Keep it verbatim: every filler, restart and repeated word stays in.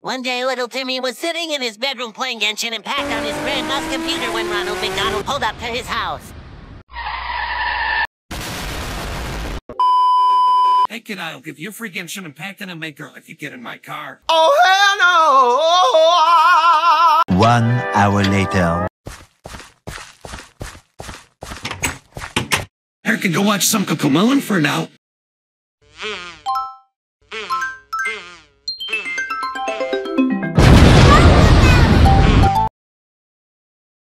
One day, little Timmy was sitting in his bedroom playing Genshin Impact on his grandma's computer when Ronald McDonald pulled up to his house. Hey kid, I'll give you a free Genshin Impact and a maker if you get in my car. Oh hell no! One hour later. I can go watch some Cocomelon for now.